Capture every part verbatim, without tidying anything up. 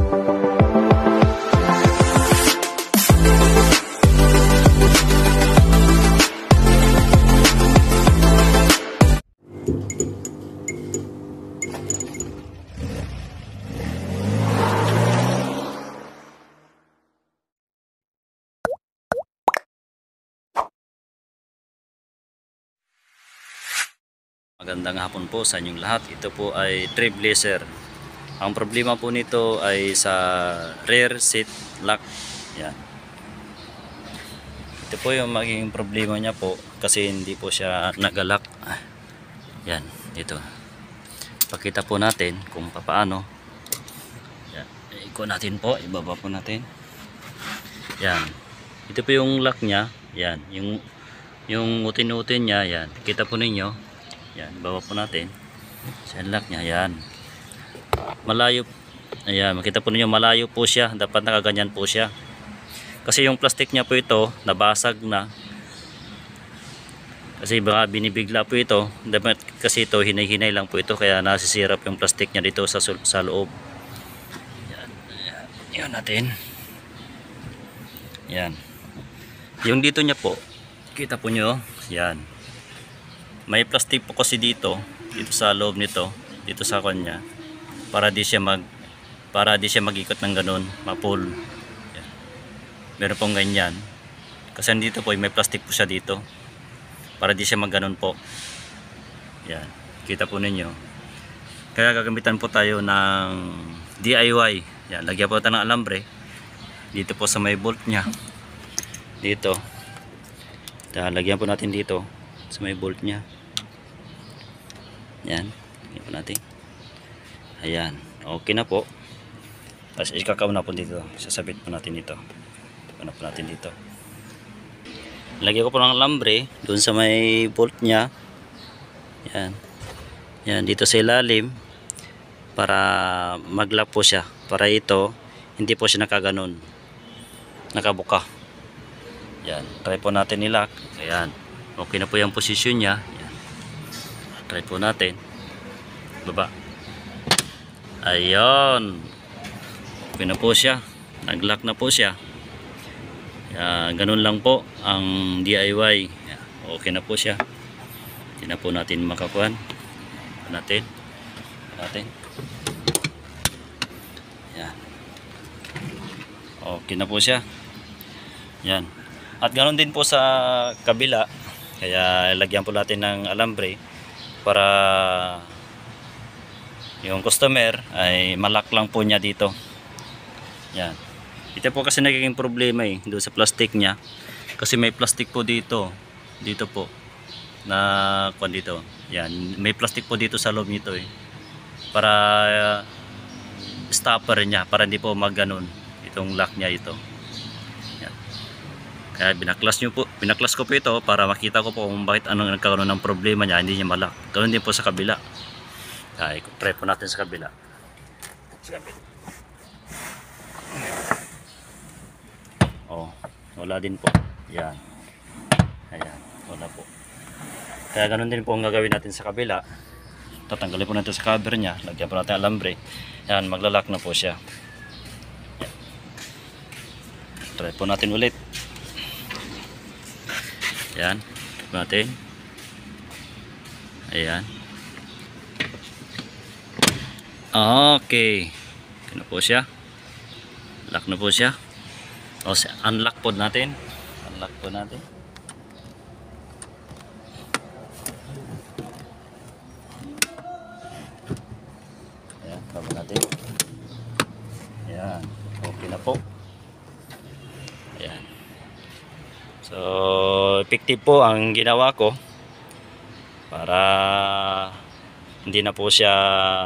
Magandang hapon po sa inyong lahat. Ito po ay Trailblazer. Ang problema po nito ay sa rear seat lock. Yan. Ito po yung magiging problema niya po kasi hindi po siya nagalock. Yan, ito. Pakita po natin kung paano. Yan. Iko natin po, ibaba po natin. Yan. Ito po yung lock niya. Yan, yung yung utin-utin niya, yan. Kita po ninyo. Yan, baba po natin. Sa lock niya, yan. Malayo. Ayan, makita po ninyo malayo po siya. Dapat nakaganyan po siya. Kasi yung plastic niya po ito, nabasag na. Kasi baka binibigla po ito. Dapat kasi ito, hinay-hinay lang po ito. Kaya nasisirap yung plastic niya dito sa, sa loob. Yan, yan. Yan natin. Yan. Yung dito niya po, kita po nyo, yan. May plastic po kasi dito, dito sa loob nito, dito sa kanya, para di siya mag para di siya mag-ikot ng ganun, ma-pull. Yan. Meron pong ganyan. Kasi dito po may plastic po siya dito. Para di siya mag-ganon po. Yan, kita po ninyo. Kaya gagamitan po tayo ng D I Y. Yan, lagyan po tayo ng alambre. Dito po sa may bolt niya. Dito. Lagyan po natin dito sa may bolt niya. Yan, lagyan po natin. Ayan, okay na po. Tapos ikakaw na po dito. Sasabit po natin dito. Ikakaw po natin dito. Lagyan ko po ng alambre doon sa may bolt niya. Yan. Yan, dito sa ilalim para mag-lock po siya. Para ito, hindi po siya nakaganon. Nakabuka. Yan, try po natin i-lock. Ayan. Okay na po yung posisyon niya. Ayan. Try po natin. Baba. Ayan. Okay na po siya. Nag-lock na po siya. Ayan. Ganun lang po ang D I Y. Ayan. Okay na po siya. Hindi na po natin makakuhan. Natin. Natin. Ayan. Okay na po siya. Ayan. At ganoon din po sa kabila. Kaya lagyan po natin ng alambre para yung customer ay malak lang po niya dito. Yan. Ito po kasi nagiging problema eh doon sa plastic niya. Kasi may plastic po dito. Dito po. Na kuan dito. Yan, may plastic po dito sa loob nito eh. Para uh, stopper niya para hindi po magganon itong lock niya ito. Kaya binaklas nyo po, binaklas ko po ito para makita ko po kung bakit anong nagkaroon ng problema niya, hindi niya malak. Ganoon din po sa kabila. Kaya try po natin sa kabila. Sa kabila. Oh, wala din po. Yan. Ayan, wala po. Kaya ganoon din po ang gagawin natin sa kabila. Tatanggalin po natin sa cover niya, lagyan po natin alambre. Yan, maglalak na po siya. Yan. Try po natin ulit. Ayan, tignan natin. Ayan. Okay. Ano po siya? Lock na po siya. O, unlock po natin. Unlock po natin. Ayan, cover natin. Ayan, okay na po. Ayan. So, effective po ang ginawa ko para hindi na po siya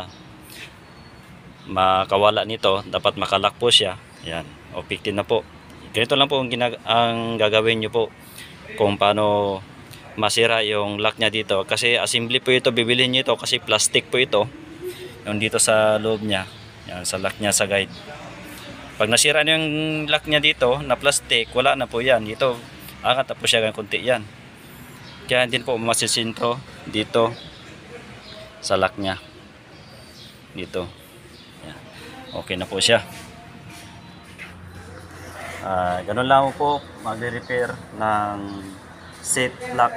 makawala nito. Dapat makalock po siya. Yan, effective na po. Ganito lang po ang, ang gagawin nyo po kung paano masira yung lock niya dito. Kasi assembly po ito, bibilhin nyo ito kasi plastic po ito. Yung dito sa loob niya. Yan, sa lock niya sa guide. Pag nasira na yung lock niya dito na plastic, wala na po yan. Dito angat na po siya ng konti yan. Kaya din po masisintro dito sa lock niya. Dito. Yan. Okay na po siya. Ah, ganun lang po, magre-repair ng seat lock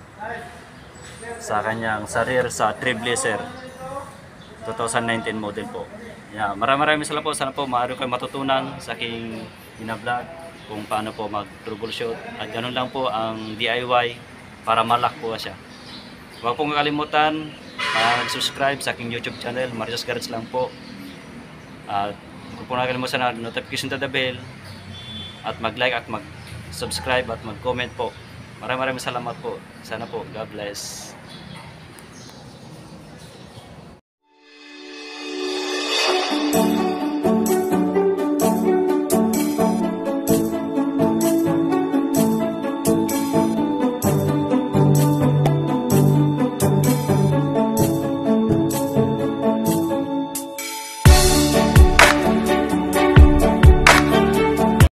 sa kanyang sa rear sa Trailblazer twenty nineteen model po. Yeah, maraming maraming salamat po. Sana po maaari kayo matutunan sa aking binablog kung paano po mag-troubleshoot. At ganun lang po ang D I Y para malak po siya. Huwag pong kakalimutan mag-subscribe sa aking YouTube channel, Marius Garage lang po. At huwag pong nakalimutan na notification to the bell at mag-like at mag-subscribe at mag-comment po. Maraming maraming salamat po. Sana po, God bless.